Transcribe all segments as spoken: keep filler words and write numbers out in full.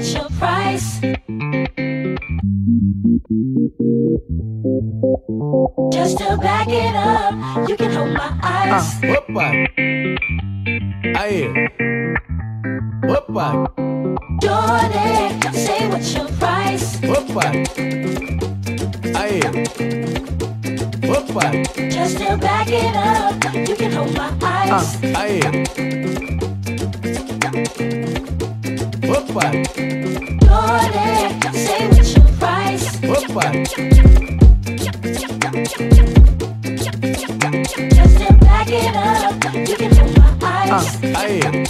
what's your price? Just to back it up, you can hold my eyes. Uh, Opa, aye, Opa, Jordan, say what's your price? Opa, aye, Opa, Just to back it up, you can hold my eyes. uh, aye, Opa, Jordan, say what's your price? Opa, Just to back it up, you can hold my eyes. uh, aye,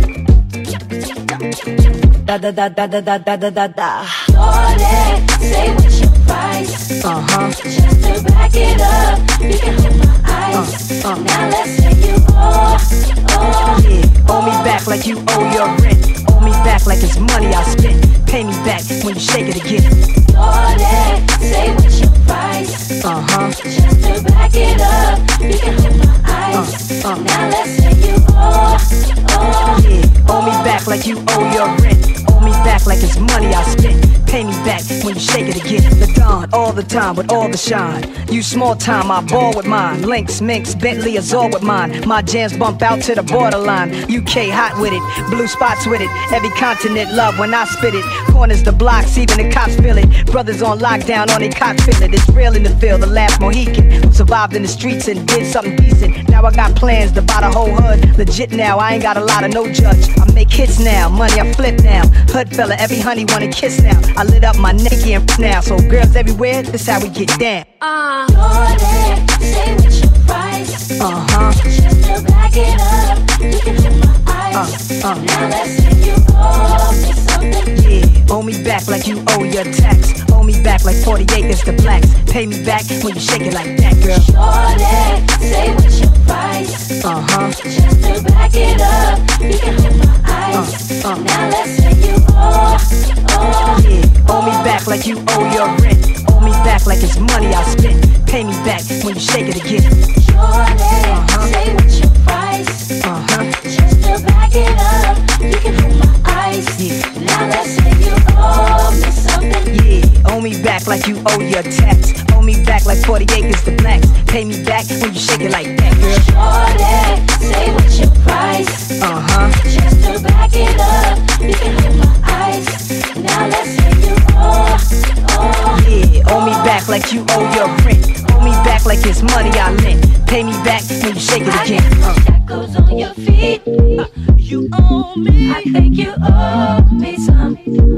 Da da da da da da da da da da. Jordan, say what's your price? Uh huh. Just to back it up, you can hold my eyes. Uh, uh. Now let's take you all, all. Yeah, owe me back like you owe your rent. Owe me back like it's money I spent. Pay me back when you shake it again. Jordan, say what's your price? Uh huh. Just to back it up, you can hold my eyes. Uh, uh. Now let's take you all, all. Yeah, owe me back like you owe your rent. Owe me back like it's money I spent. Pay me back when you shake it again. The dawn, all the time with all the shine. You small time, I ball with mine. Lynx, Minx, Bentley, Azor with mine. My jams bump out to the borderline. U K hot with it, blue spots with it. Every continent love when I spit it. Corners the blocks, even the cops feel it. Brothers on lockdown, on they cot feel it. It's real in the field, the last Mohican who survived in the streets and did something decent. Now I got plans to buy the whole hood. Legit now, I ain't got a lot of no judge. I make hits now, money I flip now. Hood fella, every honey wanna kiss now. I lit up my naked and now, so girls everywhere, this how we get down. Uh, Jordan, say what's your price? Uh huh. Just to back it up, you can hold my eyes. Uh, uh. Now let's take you all, make something. Yeah, owe me back like you owe your tax. Owe me back like forty-eight is the blacks. Pay me back when you shake it like that, girl. Jordan, say what's your price? Uh huh. Just to back it up, you can hold my eyes. Uh, uh. Now let's take you all, all. Yeah, owe me back like you owe your rent. Owe me back like it's money I spent. Pay me back when you shake it again. Jordan, say what's your price? Uh huh. Just to back it up, you can hold my eyes. Yeah. Now let's take you all, make something. Yeah, owe me back like you owe your tax. Owe me back like forty-eight is the blacks. Pay me back when you shake it like that, girl. Jordan, say what's your price? Uh huh. Just to back it up, you can hold my eyes. Now let's take you all, all. Yeah, owe me back like you owe your rent. Owe me back like it's money I lent. Pay me back when you shake it again. Uh. Shackles on your feet, uh, you owe me. I think you owe me some.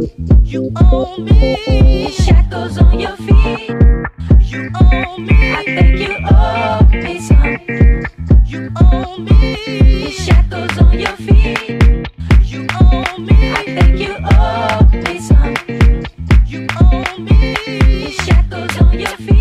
You owe me. Shackles on your feet, you owe me. I think you owe me some. You owe me. Shackles on your feet, you owe me. I think you owe me some. You owe me. Shackles on your feet.